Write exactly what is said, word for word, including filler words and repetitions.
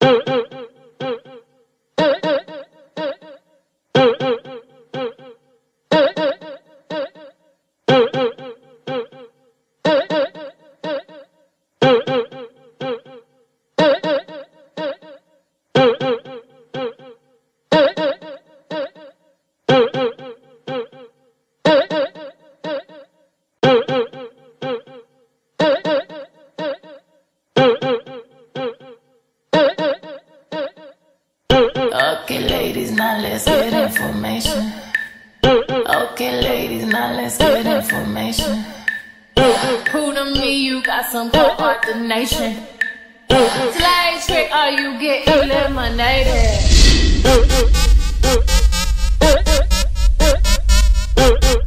Okay, ladies, now let's get information. Okay, ladies, now let's get information. Who to me, you got some coordination. Slave trick, or you get eliminated.